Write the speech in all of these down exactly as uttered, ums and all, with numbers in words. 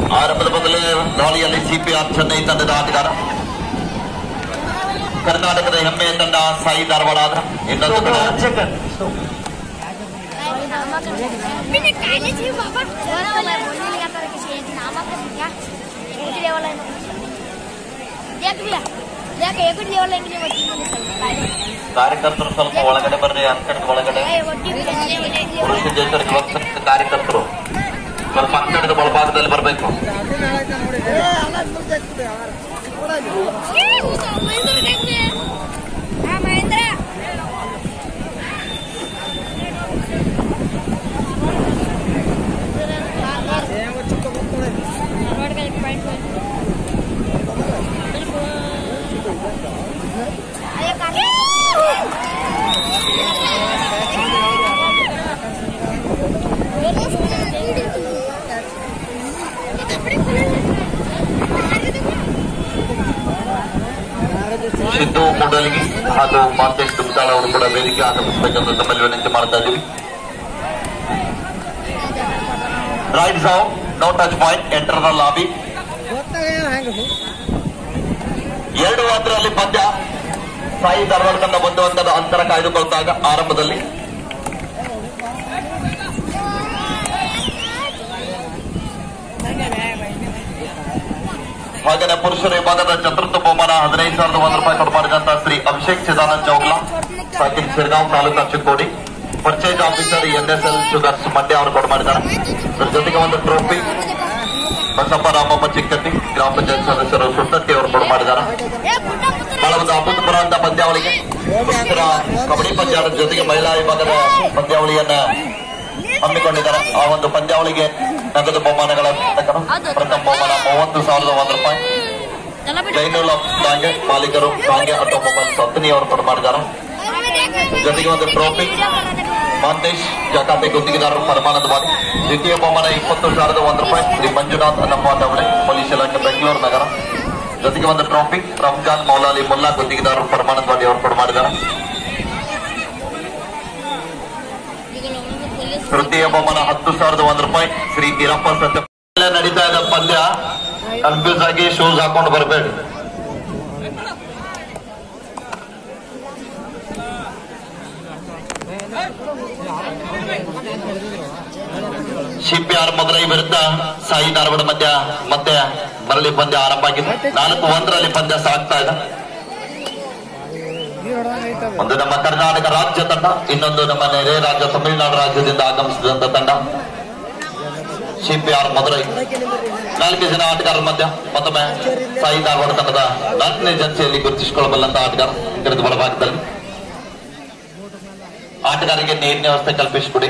ಆರಂಭದ ಮೊದಲೇ ದಾಳಿಯಲ್ಲಿ ಸಿಪಿಆರ್ ಚೆನ್ನೈ ತಂಡದ ಆಟಗಾರ. ಕರ್ನಾಟಕದ ಹೆಮ್ಮೆಯ ತಂಡ ಸಾಯಿ ಧಾರವಾಡ ಆದ್ರ ಇನ್ನೊಂದು ಕಡೆ ಕಾರ್ಯಕರ್ತರು ಸ್ವಲ್ಪ ಒಳಗಡೆ ಬರ್ರಿ. ಅಂಕಣದ ಒಳಗಡೆ ಪುರುಷ ಜೇತರಿಗೆ ಕಾರ್ಯಕರ್ತರು ಸ್ವಲ್ಪ ಅಂಕಣದ ಒಳಭಾಗದಲ್ಲಿ ಬರಬೇಕು. ಸಿದ್ದು ಕೂಡಲಿಗಿ ಹಾಗೂ ಮಾತೇಶ್ ದುಮ್ತಾಳ ಅವರು ಕೂಡ ವೇದಿಕೆ ಆಗಮಿಸಬೇಕಂತ ತಮ್ಮಲ್ಲಿ ವಿನಂತಿ ಮಾಡ್ತಾ ಇದ್ದೀವಿ. Right zone, no touch point, enter the lobby. ಎರಡು ಒಂದರಲ್ಲಿ ಪಂದ್ಯ. ಸಾಯಿ ಧಾರವಾಡ ತಂಡ ಒಂದು ಹಂತದ ಅಂತರ ಕಾಯ್ದುಕೊಳ್ತಾಗ ಆರಂಭದಲ್ಲಿ ಹಾಗೆಯೇ ಪುರುಷರ ವಿಭಾಗದ ಚತುರ್ಥ ಬಹುಮಾನ ಹದಿನೈದು ಸಾವಿರದ ಒಂದು ರೂಪಾಯಿ ಕೊಟ್ಟು ಮಾಡಿದಂತಹ ಶ್ರೀ ಅಭಿಷೇಕ್ ಚಿದಾನಂದ್ ಚೌಗ್ಲಾ, ಸಾಕಿನ್ Shirgaon taluka Chikkodi, purchase officer N S L sugars Mandya ಅವರು ಕೊಟ್ಟು ಮಾಡಿದ್ದಾರೆ. ಅದರ ಜೊತೆಗೆ ಒಂದು ಟ್ರೋಫಿ ಬಸಪ್ಪ ರಾಮಪ್ಪ ಚಿಕ್ಕಟ್ಟಿ, ಗ್ರಾಮ ಪಂಚಾಯತ್ ಸದಸ್ಯರು ಸುಟ್ಟಟ್ಟಿ ಅವರು ಕೊಟ್ಟು ಮಾಡಿದ್ದಾರೆ. ಬಹಳ ಒಂದು ಅಭೂತಪೂರ್ವ ಪಂದ್ಯಾವಳಿಗೆ ಪುರುಷರ ಕಬಡ್ಡಿ ಪಂದ್ಯಾವಳಿ ಜೊತೆಗೆ ಮಹಿಳಾ ವಿಭಾಗದ ಪಂದ್ಯಾವಳಿಯನ್ನ ಹಮ್ಮಿಕೊಂಡಿದ್ದಾರೆ. ಆ ಒಂದು ಪಂದ್ಯಾವಳಿಗೆ ನಗದು ಬಹುಮಾನಗಳ ಪ್ರಥಮ ಬಹುಮಾನ ಮೂವತ್ತು ಸಾವಿರದ ಒಂದು ರೂಪಾಯಿ ಜೈನುಲ್ ಕಾಂಗೆ ಮಾಲೀಕರು ಕಾಂಗೆ ಆಟೋಮೊಬೈಲ್ಸ್ ಹತ್ತನಿ ಅವರು ಕೊಟ್ಟು ಮಾಡಿದ್ದಾರೆ. ಜೊತೆಗೆ ಒಂದು ಟ್ರೋಫಿ ಮಾಂತೇಶ್ ಜಕಾತೆ ಗುತ್ತಿಗೆದಾರರು ಪರಮಾನಂದ ಮಾಡಿ. ದ್ವಿತೀಯ ಬಹುಮಾನ ಇಪ್ಪತ್ತು ಸಾವಿರದ ಒಂದು ರೂಪಾಯಿ ಶ್ರೀ ಮಂಜುನಾಥ್ ಅನ್ನಪ್ಪ ಡವಳೆ, ಪೊಲೀಸ್ ಇಲಾಖೆ ಬೆಂಗಳೂರು ನಗರ. ಜೊತೆಗೆ ಒಂದು ಟ್ರೋಫಿ ರಂಜಾನ್ ಮೌಲಾಲಿ ಮುಲ್ಲಾ ಗುತ್ತಿಗೆದಾರರು ಪರಮಾನಂದ ವಾಡಿ ಅವರು ಕೊಟ್ಟು ಮಾಡಿದ್ದಾರೆ. ತೃತೀಯ ಬಹುಮಾನ ಹತ್ತು ಸಾವಿರದ ಒಂದು ರೂಪಾಯಿ ಶ್ರೀ ಈರಪ್ಪ ಸತ್ಯ. ನಡೀತಾ ಇದ್ದ ಪಂದ್ಯ ಕನ್ಫ್ಯೂಸ್ ಆಗಿ ಶೂಸ್ ಹಾಕೊಂಡು ಬರಬೇಡಿ. ಸಿಪಿಆರ್ ಮದುರೈ ವಿರುದ್ಧ ಸಾಯಿ ಧಾರವಾಡ ಮಧ್ಯ ಮತ್ತೆ ಮರಳಿ ಪಂದ್ಯ ಆರಂಭ ಆಗಿದೆ. ನಾಲ್ಕು ಒಂದರಲ್ಲಿ ಪಂದ್ಯ ಸಾಗ್ತಾ ಇದೆ. ಒಂದು ನಮ್ಮ ಕರ್ನಾಟಕ ರಾಜ್ಯ ತಂಡ, ಇನ್ನೊಂದು ನಮ್ಮ ನೆರೆ ರಾಜ್ಯ ತಮಿಳುನಾಡು ರಾಜ್ಯದಿಂದ ಆಗಮಿಸಿದಂತ ತಂಡ ಸಿಪಿಆರ್ ಮದುರೈ. ನಾಲ್ಕು ಜನ ಆಟಗಾರರ ಮಧ್ಯ ಮತ್ತೊಮ್ಮೆ ಸಾಯಿ ಧಾರವಾಡ ತಂಡದ ನಾಲ್ಕನೇ ಜರ್ಸಿಯಲ್ಲಿ ಗುರುತಿಸಿಕೊಳ್ಳಬಲ್ಲಂತ ಆಟಗಾರ ಹಿಡಿದು ಬಲಭಾಗದಲ್ಲಿ ಆಟಗಾರರಿಗೆ ನೀರಿನ ವ್ಯವಸ್ಥೆ ಕಲ್ಪಿಸಿಕೊಡಿ.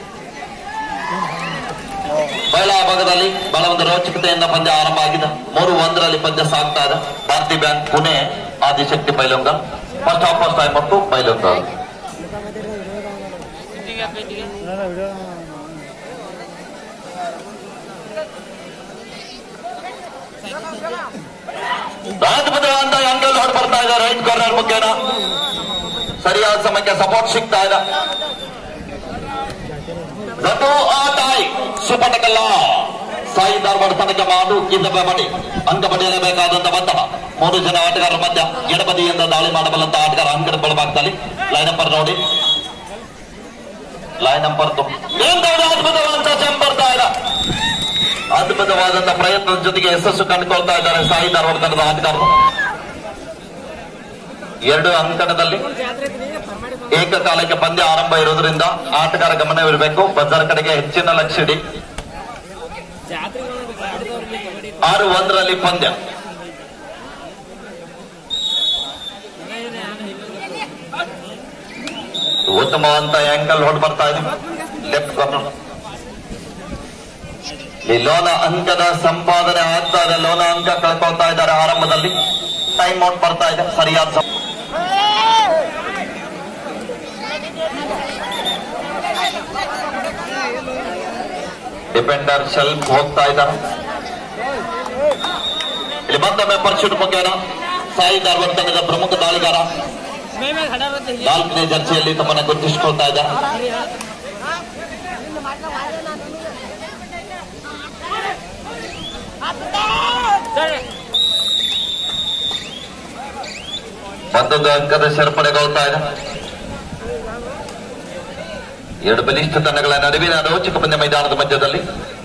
ಮಹಿಳಾ ಭಾಗದಲ್ಲಿ ಬಹಳ ಒಂದು ರೋಚಕತೆಯಿಂದ ಪಂದ್ಯ ಆರಂಭ ಆಗಿದೆ. ಮೂರು ಒಂದರಲ್ಲಿ ಪಂದ್ಯ ಸಾಗ್ತಾ ಇದೆ. Bharatiya bank Pune, Adishakti Bailonga. First half first time ಮತ್ತು ಬೈಲೊಂಗ. ಅದ್ಭುತವಾದ ಅಂಗಲ್ ಹೊಡ್ ಬರ್ತಾ ಇದೆ ರೈಟ್ ಕಾರ್ನರ್ ಮುಖೇನ. ಸರಿಯಾದ ಸಮಯಕ್ಕೆ ಸಪೋರ್ಟ್ ಸಿಗ್ತಾ ಇದೆ. ಸುಪಟಕಲ್ಲ ಸಾಯಿ ಧಾರವಾಡ ತಂಡಕ್ಕೆ ಮಾಡು ಕಿಂದಬೆ ಮಾಡಿ ಅಂಕ ಪಡೆಯಲೇಬೇಕಾದಂತ ಒತ್ತಡ. ಮೂರು ಜನ ಆಟಗಾರರ ಮಧ್ಯ ಎಡಬದಿಯಿಂದ ದಾಳಿ ಮಾಡಬಲ್ಲಂತ ಆಟಗಾರ ಅಂಕದ ಬಲಭಾಗದಲ್ಲಿ ಲೈನ್ ನಂಬರ್ ನೋಡಿ, ಲೈನ್ ನಂಬರ್ ಅದ್ಭುತವಾದಂತ ಜಂಪ್ ಬರ್ತಾ ಇದೆ. ಅದ್ಭುತವಾದಂತ ಪ್ರಯತ್ನದ ಜೊತೆಗೆ ಯಶಸ್ಸು ಕಂಡುಕೊಳ್ತಾ ಇದ್ದಾರೆ ಸಾಯಿ ಧಾರವಾಡ ತಂಡದ ಆಟಗಾರರು. ಎರಡು ಅಂಕಣದಲ್ಲಿ ಏಕಕಾಲಕ್ಕೆ ಪಂದ್ಯ ಆರಂಭ ಇರುವುದರಿಂದ ಆಟಗಾರ ಗಮನವಿರಬೇಕು. ಬಜಾರ್ ಕಡೆಗೆ ಹೆಚ್ಚಿನ ಲಕ್ಷ್ಯ ಇಡಿ. ಆರು ಒಂದರಲ್ಲಿ ಪಂದ್ಯ. ಉತ್ತಮವಂತ ಆಂಕಲ್ ಹೊಡ್ ಬರ್ತಾ ಇದೆ ಲೆಫ್ಟ್ ಕಾರ್ನರ್. ಈ ಲೋನ ಅಂಕದ ಸಂಪಾದನೆ ಆಗ್ತಾ ಇದೆ. ಲೋನ ಅಂಕ ಕಳ್ಕೊಳ್ತಾ ಇದ್ದಾರೆ ಆರಂಭದಲ್ಲಿ. ಟೈಮ್ ಔಟ್ ಬರ್ತಾ ಇದೆ. ಸರಿಯಾದ ಡಿಫೆಂಡರ್ ಶೆಲ್ಫ್ ಹೋಗ್ತಾ ಇದ್ದಾರೆ. ಇಲ್ಲಿ ಮತ್ತೊಮ್ಮೆ ಪರ್ಶೂಟ್ ಮುಖೇನ ಸಾಯಿ ಧಾರವಾಡ ತಂಡದ ಪ್ರಮುಖ ದಾಳಿಗಾರ ನಾಲ್ಕನೇ ಜರ್ಸಿಯಲ್ಲಿ ತಮ್ಮನ್ನು ಗುರುತಿಸಿಕೊಳ್ತಾ ಇದ್ದಾರೆ. ಮತ್ತೊಂದು ಅಂಕದ ಸೇರ್ಪಡೆಗೊಳ್ತಾ ಇದೆ. ಎರಡು ಬಲಿಷ್ಠ ತಂಡಗಳ ನಡುವಿನ ರೋಚಕ ಪಂದ್ಯ ಮೈದಾನದ ಮಧ್ಯದಲ್ಲಿ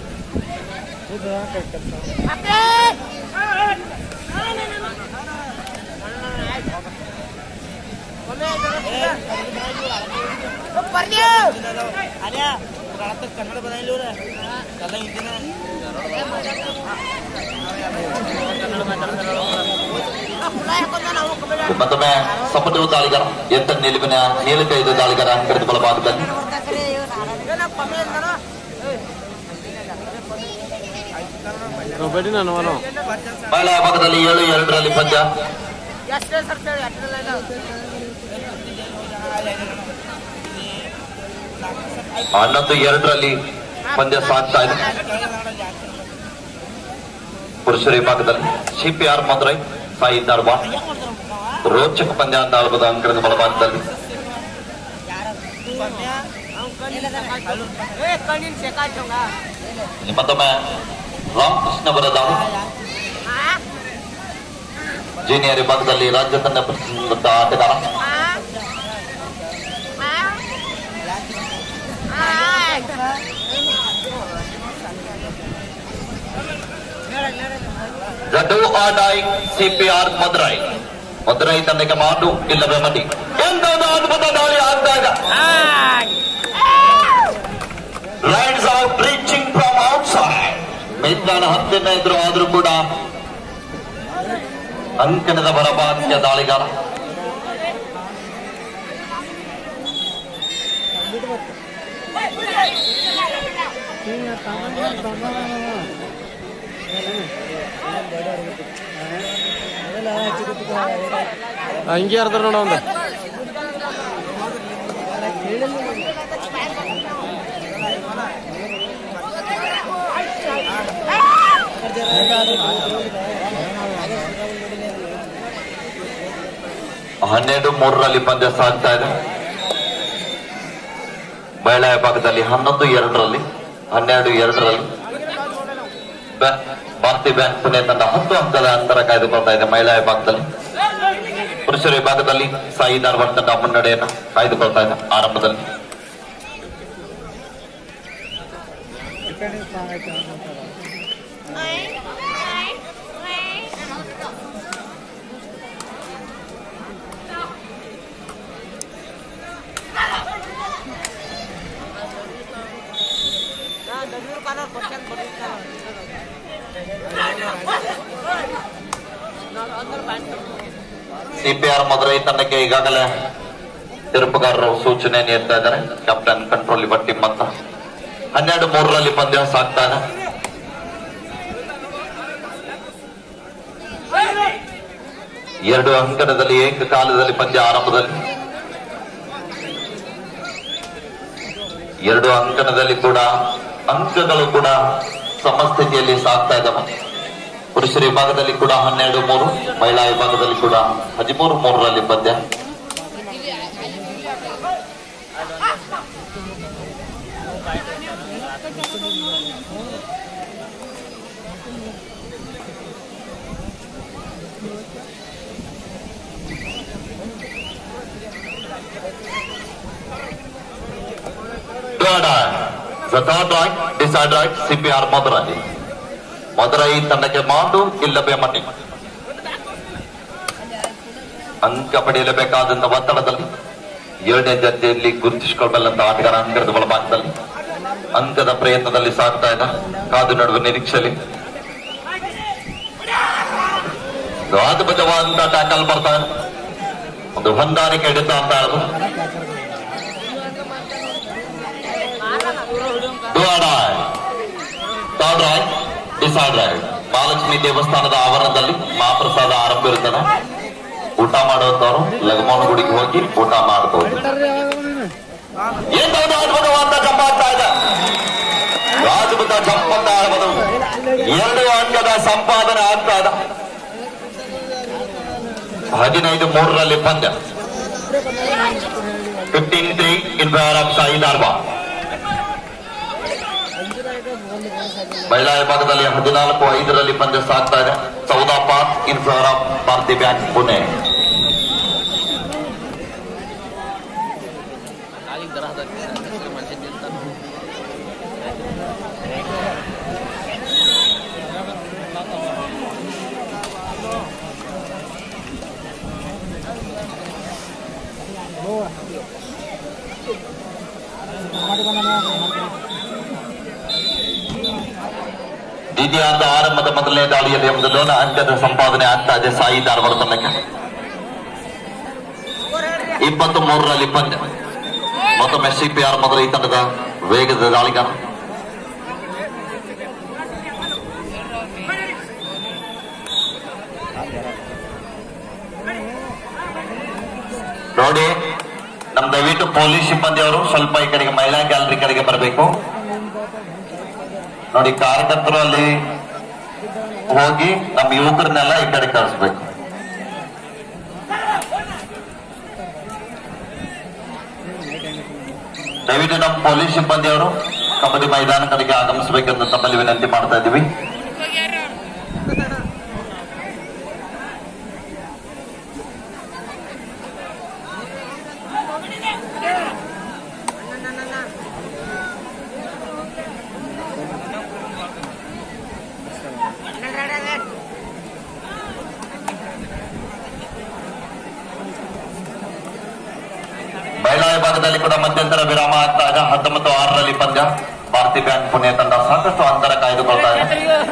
ಕನ್ನಡ ಬದಲಿಲ್ಲ ಮತ್ತೊಮ್ಮೆ ಸಪಟು ದಾಳಿಗಾರ ಎತ್ತ ನಿಲುವಿನ ಏಳಕೈದು ದಾಳಿಗಾರ ಕರೆದು ಬಲಭಾಗದಲ್ಲಿ ಮಹಿಳಾ ಭಾಗದಲ್ಲಿ ಏಳು ಎರಡರಲ್ಲಿ ಪಂದ್ಯ. ಹನ್ನೊಂದು ಎರಡರಲ್ಲಿ ಪಂದ್ಯ ಸಾಗ್ತಾ ಇದೆ. ಪುರುಷರ ವಿಭಾಗದಲ್ಲಿ ಸಿಪಿಆರ್ ಮದುರೈ ಸಾಯಿ ಧಾರವಾಡ ರೋಚಕ ಪಂದ್ಯ ಅಂತ ಆಳ್ಬೋದು ಅಂಕಣದ ಬಲಭಾಗದಲ್ಲಿ. ಮತ್ತೊಮ್ಮೆ ರಾಮಕೃಷ್ಣ ಬರದಾಳು ಜೂನಿಯರ್ ವಿಭಾಗದಲ್ಲಿ ರಾಜ್ಯ ತಂಡ ಪ್ರತಿನಿಧಿಸಿದ ಆಟಗಾರ. ಜಡು ಆಡಾಯ್ ಸಿಪಿಆರ್ ಮದುರೈ ಮದುರೈ ತಂಡಕ್ಕೆ ಮಾಡು ಇಲ್ಲವೇ ಮಡಿ ಎಂದೊಂದು ಅದ್ಭುತ ದಾಳಿ ಆದಾಗ raids out reaching from outside ಮೈದಾನ ಹತ್ತಿರ ಇದ್ರು ಆದ್ರೂ ಕೂಡ ಅಂಕಣದ ಬಲಭಾಗಕ್ಕೆ ದಾಳಿಗಾರ. ಹಂಗೆ ಅರ್ಧ ನೋಡ ಒಂದು ಹನ್ನೆರಡು ಮೂರರಲ್ಲಿ ಪಂದ್ಯ ಸಾಗ್ತಾ ಇದೆ. ಮಹಿಳಾ ವಿಭಾಗದಲ್ಲಿ ಹನ್ನೊಂದು ಎರಡರಲ್ಲಿ ಹನ್ನೆರಡು ಎರಡರಲ್ಲಿ ಭಾರತೀಯ ಬ್ಯಾಂಕ್ ಪುಣೆ ತಂಡ ಹತ್ತು ಅಂಕದ ಅಂತರ ಕಾಯ್ದುಕೊಳ್ತಾ ಇದೆ. ಮಹಿಳಾ ವಿಭಾಗದಲ್ಲಿ ಪುರುಷರ ವಿಭಾಗದಲ್ಲಿ ಸಾಯಿ ಧಾರವಾಡ ತಂಡ ಮುನ್ನಡೆಯನ್ನು ಕಾಯ್ದುಕೊಳ್ತಾ ಇದೆ. ಆರಂಭದಲ್ಲಿ ಸಿಪಿಆರ್ ಮದುರೈ ತಂಡಕ್ಕೆ ಈಗಾಗಲೇ ತೀರ್ಪುಗಾರರು ಸೂಚನೆ ನೀಡ್ತಾ ಇದ್ದಾರೆ. ಕ್ಯಾಪ್ಟನ್ ಕಂಟ್ರೋಲ್ ಯುವ ಟೀಮ್ ಅಂತ. ಹನ್ನೆರಡು ಮೂರರಲ್ಲಿ ಪಂದ್ಯ ಸಾಗ್ತಾ ಇದೆ. ಎರಡು ಅಂಕಣದಲ್ಲಿ ಏಕಕಾಲದಲ್ಲಿ ಪಂದ್ಯ ಆರಂಭದಲ್ಲಿ ಎರಡು ಅಂಕಣದಲ್ಲಿ ಕೂಡ ಅಂಕಗಳು ಕೂಡ ಸಮಸ್ಥಿತಿಯಲ್ಲಿ ಸಾಗ್ತಾ ಇದ್ದಾವೆ. ಪುರುಷರ ವಿಭಾಗದಲ್ಲಿ ಕೂಡ ಹನ್ನೆರಡು ಮೂರು ಮಹಿಳಾ ವಿಭಾಗದಲ್ಲಿ ಕೂಡ ಹದಿಮೂರು ಮೂರರಲ್ಲಿ ಪಂದ್ಯ. ಸಿಪಿಆರ್ ಮದುರೈ ಮದುರೈ ತಂಡಕ್ಕೆ ಮಾಡು ಇಲ್ಲವೇ ಮಣ್ಣಿ ಅಂಕ ಪಡೆಯಲೇಬೇಕಾದಂತ ಒತ್ತಡದಲ್ಲಿ ಏಳನೇ ದರ್ಜೆಯಲ್ಲಿ ಗುರುತಿಸಿಕೊಳ್ಳಬಲ್ಲಂತ ಆಟಗಾರ ಅಂಕಣದ ಬಲಭಾಗದಲ್ಲಿ ಅಂಕದ ಪ್ರಯತ್ನದಲ್ಲಿ ಸಾಗ್ತಾ ಇದೆ. ಕಾದು ನಡುವೆ ನಿರೀಕ್ಷೆಯಲ್ಲಿ ಅದ್ಭುತವಾದಂತ ಟ್ಯಾಕಲ್ ಬರ್ತಾ ಇದೆ. ಒಂದು ಹೊಂದಾಣಿಕೆ ಹಿಡಿತಾ ಅಂತ ಹೇಳುದು. ಮಹಾಲಕ್ಷ್ಮಿ ದೇವಸ್ಥಾನದ ಆವರಣದಲ್ಲಿ ಮಹಾಪ್ರಸಾದ ಆರಂಭ ಇರುತ್ತದೆ. ಊಟ ಮಾಡುವಂತವ್ರು ಲಗಮೋನ ಗುಡಿಗೆ ಹೋಗಿ ಊಟ ಮಾಡಬಹುದು. ಅದ್ಭುತವಾದ ಜಂಪ್ ಆಗ್ತಾ ಇದೆ. ಅದ್ಭುತ ಜಂಪ್ ಅಂತ ಹೇಳ್ಬೋದು. ಎರಡು ಅಂಕದ ಸಂಪಾದನೆ ಆಗ್ತಾ ಇದೆ. ಹದಿನೈದು ಮೂರರಲ್ಲಿ ಪಂದ್ಯ. Fifteen three in favour of Sai Dharwad. ಮಹಿಳಾ ವಿಭಾಗದಲ್ಲಿ ಹದಿನಾಲ್ಕು ಐದರಲ್ಲಿ ಪಂದ್ಯ ಸಾಗ್ತಾ ಇದೆ. ಚೌದಾ ಪಾತ್ in favour of Bharatiya bank Pune. ದ್ವಿತೀಯಾರ್ಧ ಆರಂಭದ ಮೊದಲನೇ ದಾಳಿಯಲ್ಲಿ ಒಂದು ಅಂಕದ ಸಂಪಾದನೆ ಆಗ್ತಾ ಇದೆ ಸಾಯಿ ಧಾರವಾಡ ತಂಡಕ್ಕೆ. ಇಪ್ಪತ್ತು ಮೂರರಲ್ಲಿ ಪಂದ್ಯ. ಮತ್ತೊಮ್ಮೆ ಸಿಪಿಆರ್ ಮೊದಲ ಈ ತಂಡದ ವೇಗದ ದಾಳಿಗಾರ. ನೋಡಿ, ನಮ್ ದಯವಿಟ್ಟು ಪೊಲೀಸ್ ಸಿಬ್ಬಂದಿ ಅವರು ಸ್ವಲ್ಪ ಈ ಕಡೆಗೆ ಮಹಿಳಾ ಗ್ಯಾಲರಿ ಕಡೆಗೆ ಬರಬೇಕು. ನೋಡಿ, ಕಾರ್ಯಕರ್ತರು ಅಲ್ಲಿ ಹೋಗಿ ನಮ್ಮ ಯುವಕರನ್ನೆಲ್ಲ ಈ ಕಡೆ ಕಳಿಸ್ಬೇಕು. ದಯವಿಟ್ಟು ನಮ್ಮ ಪೊಲೀಸ್ ಸಿಬ್ಬಂದಿ ಅವರು ಕಬಡ್ಡಿ ಮೈದಾನ ಕಡೆಗೆ ಆಗಮಿಸಬೇಕೆಂದು ತಮ್ಮಲ್ಲಿ ವಿನಂತಿ ಮಾಡ್ತಾ ಇದ್ದೀವಿ. ಮಹಿಳಾ ವಿಭಾಗದಲ್ಲಿ ಕೂಡ ಮಧ್ಯಂತರ ವಿರಾಮ ಆಗ್ತಾ ಇದೆ. ಹತ್ತೊಂಬತ್ತು ಆರರಲ್ಲಿ ಪಂದ್ಯ. ಭಾರತೀಯ ಬ್ಯಾಂಕ್ ಪುಣೆ ತಂಡ ಸಾಕಷ್ಟು ಅಂತರ ಕಾಯ್ದುಕೊಳ್ತಾ ಇದೆ.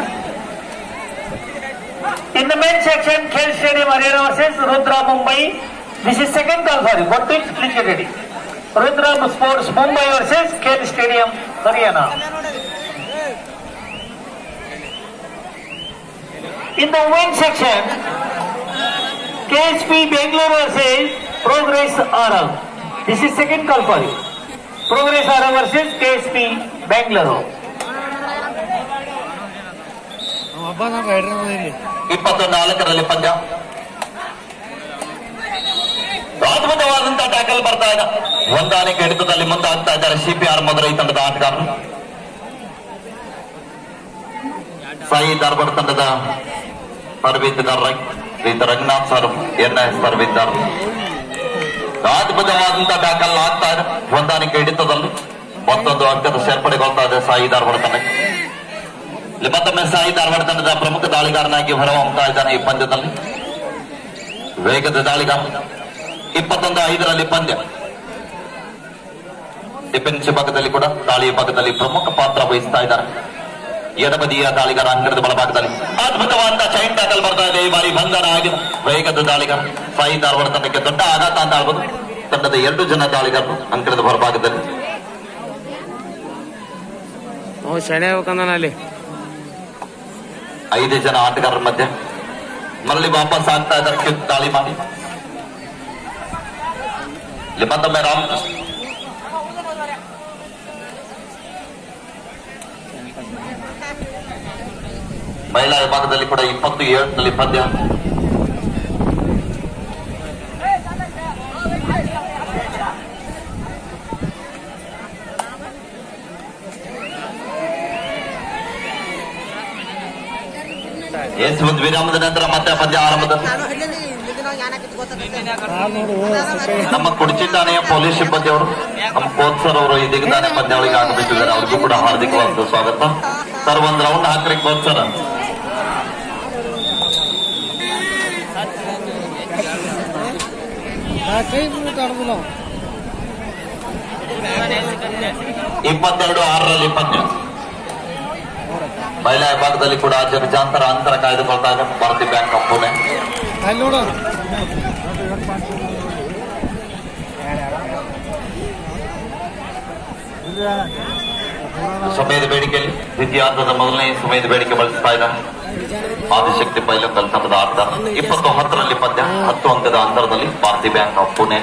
In the men's section, Khel Stadium Arena versus Rudra Mumbai. This is second call for you. Got it? Please get ready. Rudra Sports Mumbai versus Khel Stadium Haryana. In the women's section, K S P Bangalore versus Progress R M. This is second call for you. Progress R M versus K S P Bangalore. ಇಪ್ಪತ್ತು ನಾಲ್ಕರಲ್ಲಿ ಪಂದ್ಯ. ಅದ್ಭುತವಾದಂತಹ tackle ಬರ್ತಾ ಇದೆ. ಹೊಂದಾಣಿಕೆ ಹಿಡಿತದಲ್ಲಿ ಮುಂದಾಗ್ತಾ ಇದ್ದಾರೆ CPR ಮೊದಲ ಈ ತಂಡದ ಆಟಗಾರರು. ಸಾಯಿ ಧಾರವಾಡ ತಂಡದ ತರಬೇತುದಾರ ರಂಗನಾಥ್ ಸರ್ ಎನ್ಎಸ್ ತರಬೇತುದಾರ. ಅದ್ಭುತವಾದಂತಹ ಟ್ಯಾಕಲ್ ಆಗ್ತಾ ಇದೆ. ಹೊಂದಾಣಿಕೆ ಹಿಡಿತದಲ್ಲಿ ಮತ್ತೊಂದು ಅಂಕದ ಸೇರ್ಪಡೆಗೊಳ್ತಾ ಇದೆ ಸಾಯಿ ಧಾರವಾಡ ತಂಡಕ್ಕೆ. ಮತ್ತೊಮ್ಮೆ ಸಾಯಿ ಧಾರವಾಡ ತಂಡದ ಪ್ರಮುಖ ದಾಳಿಗಾರನಾಗಿ ಹೊರಹೊಮ್ಮತಾ ಇದ್ದಾನೆ ಈ ಪಂದ್ಯದಲ್ಲಿ. ವೇಗದ ದಾಳಿಗಾರ. ಇಪ್ಪತ್ತೊಂದು ಐದರಲ್ಲಿ ಪಂದ್ಯ. ಡಿಫೆನ್ಸ್ ಭಾಗದಲ್ಲಿ ಕೂಡ ದಾಳಿ ಭಾಗದಲ್ಲಿ ಪ್ರಮುಖ ಪಾತ್ರ ವಹಿಸ್ತಾ ಇದ್ದಾರೆ ಎಡಬದಿಯ ದಾಳಿಗಾರ. ಅಂಗಣದ ಬಲಭಾಗದಲ್ಲಿ ಅದ್ಭುತವಾದ ಚೈನ್ ಟ್ಯಾಕಲ್ ಬರ್ತಾ ಇದೆ. ಈ ಬಾರಿ ಬಂಧನ ಆಗಿದೆ ವೇಗದ ದಾಳಿಗಾರ. ಸಾಯಿ ಧಾರವಾಡ ತಂಡಕ್ಕೆ ದೊಡ್ಡ ಆಘಾತ ಅಂತ ಹೇಳ್ಬೋದು. ತಂಡದ ಎರಡು ಜನ ದಾಳಿಗಾರರು ಅಂಕಣದ ಹೊರಭಾಗದಲ್ಲಿ. ಅಲ್ಲಿ ಐದು ಜನ ಆಟಗಾರರ ಮಧ್ಯೆ ಮರಳಿ ವಾಪಸ್ ಆಗ್ತಾ ಇದ್ದಾರೆ ಕ್ವಿಕ್ ದಾಳಿ ಮಾಡಿ. ಇಲ್ಲಿ ಮತ್ತೊಮ್ಮೆ ರಾಮಕೃಷ್ಣ. ಮಹಿಳಾ ವಿಭಾಗದಲ್ಲಿ ಕೂಡ ಇಪ್ಪತ್ತು ಏಳರಲ್ಲಿ ಪಂದ್ಯ. ಎಸ್ ಒಂದು ವಿರಾಮದ ನಂತರ ಮತ್ತೆ ಪಂದ್ಯ ಆರಂಭದ. ನಮ್ಮ ಕುಡಚಿ ಠಾಣೆಯ ಪೊಲೀಸ್ ಸಿಬ್ಬಂದಿ ಅವರು ನಮ್ಮ ಕೋಚ್ ಸರ್ ಅವರು ಇದೀಗ ತಾನೇ ಪಂದ್ಯಾವಳಿಗೆ ಆಗಮಿಸಿದ್ದಾರೆ. ಅವ್ರಿಗೂ ಕೂಡ ಹಾರ್ದಿಕವಾದ ಸ್ವಾಗತ ಸರ್. ಒಂದ್ ರೌಂಡ್ ಹಾಕ್ರಿ ಕೋಚ್ ಸರ್. ಇಪ್ಪತ್ತೆರಡು ಆರರಲ್ಲಿ ಪಂದ್ಯ. ಮಹಿಳಾ ವಿಭಾಗದಲ್ಲಿ ಕೂಡ ಜನಜಾಂತರ ಅಂತರ ಕಾಯ್ದುಕೊಳ್ತಾ ಇದೆ ಭಾರತೀಯ ಬ್ಯಾಂಕ್ ಆಫ್ ಪುಣೆ. ಸಮಯದ ಬೇಡಿಕೆಯಲ್ಲಿ ದ್ವಿತೀಯಾರ್ಧದ ಮೊದಲನೇ ಸಮಯದ ಬೇಡಿಕೆ ಬಳಸ್ತಾ ಇದ್ದಾರೆ ಆದಿಶಕ್ತಿ ಪೈಲಕಲ್ ತಂಡದ ಆಟಗಾರ. ಇಪ್ಪತ್ತು ಹತ್ತರಲ್ಲಿ ಪಂದ್ಯ. ಹತ್ತು ಅಂಕದ ಅಂತರದಲ್ಲಿ ಭಾರತೀಯ ಬ್ಯಾಂಕ್ ಆಫ್ ಪುಣೆ.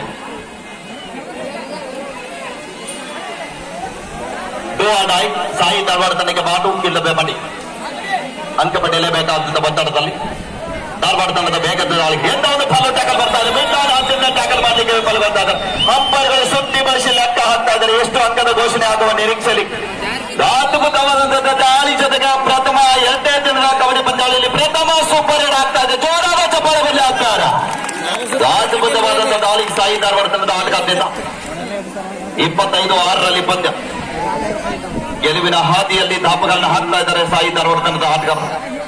ಸಾಯಿ ಧಾರವಾಡ ತಂಡಕ್ಕೆ ಬಾಟು ಇಲ್ಲವೇ ಬನ್ನಿ ಅಂಕ ಪಡೆಯಲೇಬೇಕಾದಂತ ಒತ್ತಡದಲ್ಲಿ ಧಾರವಾಡ ತಂಡದ ಬೇಗದ ದಾಳಿಗೆ ಎಂತ ಒಂದು ಫಾಲೋ ಟ್ಯಾಕಲ್ ಬರ್ತಾ ಇದೆ. ಮಿಂಟಾದ ಟ್ಯಾಕಲ್ ಮಾಡಲಿಕ್ಕೆ ವಿಫಲ ಬರ್ತಾ ಇದ್ದಾರೆ. ಅಂಪೈರ್ಗಳು ಸುದ್ದಿ ಬಳಸಿ ಲೆಕ್ಕ ಹಾಕ್ತಾ ಇದ್ದಾರೆ ಎಷ್ಟು ಅಂಕದ ಘೋಷಣೆ ಆಗುವ ನಿರೀಕ್ಷೆಯಲ್ಲಿ. ಅದ್ಭುತವಾದಂತಹ ದಾಳಿ ಜೊತೆಗೆ ಪ್ರಥಮ ಎರಡನೇ ದಿನದ ಕಬಡ್ಡಿ ಪಂದ್ಯಾವಳಿಯಲ್ಲಿ ಪ್ರಥಮ ಸೂಪರ್ ಏಡ್ ಆಗ್ತಾ ಇದೆ. ಜೋರಾದ ಚಪ್ಪಾಳೆ ಬರಲಿ ಆಗ್ತಾರ. ಅದ್ಭುತವಾದಂತಹ ದಾಳಿ ಸಾಯಿ ಧಾರವಾಡ ತಂಡದ ಆಟಗಾರದಿಂದ. ಇಪ್ಪತ್ತೈದು ಆರರಲ್ಲಿ ಪಂದ್ಯ. ಗೆಲುವಿನ ಹಾದಿಯಲ್ಲಿ ದಾಪಗಳನ್ನು ಹಾಕ್ತಾ ಇದ್ದಾರೆ ಸಾಯಿ ಧಾರವಾಡ ತಂಡದ ಆಟಗಾರರು.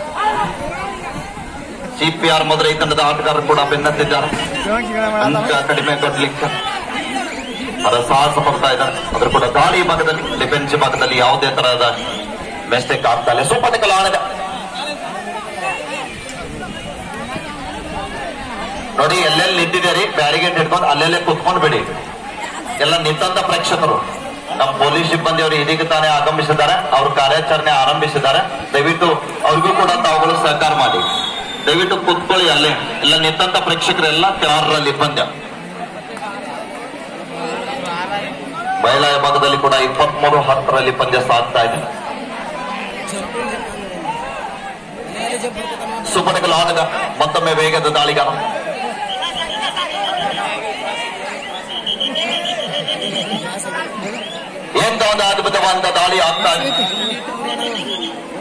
ಸಿಪಿಆರ್ ಮೊದಲ ಈ ತಂಡದ ಆಟಗಾರರು ಕೂಡ ಬೆನ್ನತ್ತಿದ್ದಾರೆ. ಅಂಕ ಕಡಿಮೆ ಕೊಡ್ಲಿಕ್ಕೆ ಅವರ ಸಾಹಸ ಪಡ್ತಾ ಇದ್ದಾರೆ. ಅದ್ರ ಕೂಡ ದಾಳಿ ಭಾಗದಲ್ಲಿ ಡಿಫೆನ್ಸ್ ಭಾಗದಲ್ಲಿ ಯಾವುದೇ ತರಹದ ಮಿಸ್ಟೇಕ್ ಆಗ್ತಾ ಇಲ್ಲ. ಸೂಪರ್ ಟೆಕಲ್ ಆಣದ ನೋಡಿ, ಎಲ್ಲೆಲ್ಲಿ ನಿಂತಿದ್ದೀರಿ ಬ್ಯಾರಿಗೇಡ್ ಹಿಡ್ಕೊಂಡು ಅಲ್ಲೆಲ್ಲೇ ಕುತ್ಕೊಂಡು ಬಿಡಿ. ಎಲ್ಲ ನಿಂತ ಪ್ರೇಕ್ಷಕರು ನಮ್ಮ ಪೊಲೀಸ್ ಸಿಬ್ಬಂದಿಯವರು ಇದೀಗ ತಾನೇ ಆಗಮಿಸಿದ್ದಾರೆ, ಅವ್ರ ಕಾರ್ಯಾಚರಣೆ ಆರಂಭಿಸಿದ್ದಾರೆ. ದಯವಿಟ್ಟು ಅವ್ರಿಗೂ ಕೂಡ ತಾವುಗಳು ಸಹಕಾರ ಮಾಡಿ. ದಯವಿಟ್ಟು ಕುತ್ಕೊಳ್ಳಿ ಅಲ್ಲೇ. ಎಲ್ಲ ನಿಂತ ಪ್ರೇಕ್ಷಕರೆಲ್ಲ ಆರರಲ್ಲಿ ಪಂದ್ಯ. ಮಹಿಳಾ ವಿಭಾಗದಲ್ಲಿ ಕೂಡ ಇಪ್ಪತ್ಮೂರು ಹತ್ತರಲ್ಲಿ ಪಂದ್ಯ ಸಾಗ್ತಾ ಇದೆ. ಸೂಪರ್ ಟೆಕಲ್ ಆಟಗ ಮತ್ತೊಮ್ಮೆ ವೇಗದ ದಾಳಿಗಾರ. ಎಂತ ಒಂದು ಅದ್ಭುತವಾದ ದಾಳಿ ಆಗ್ತಾ ಇದೆ.